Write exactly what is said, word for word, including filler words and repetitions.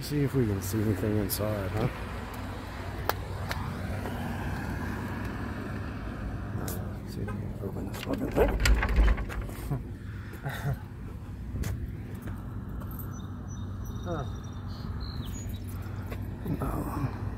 see if we can see anything inside, huh? Uh, see if we can open this fucking thing. Huh. No.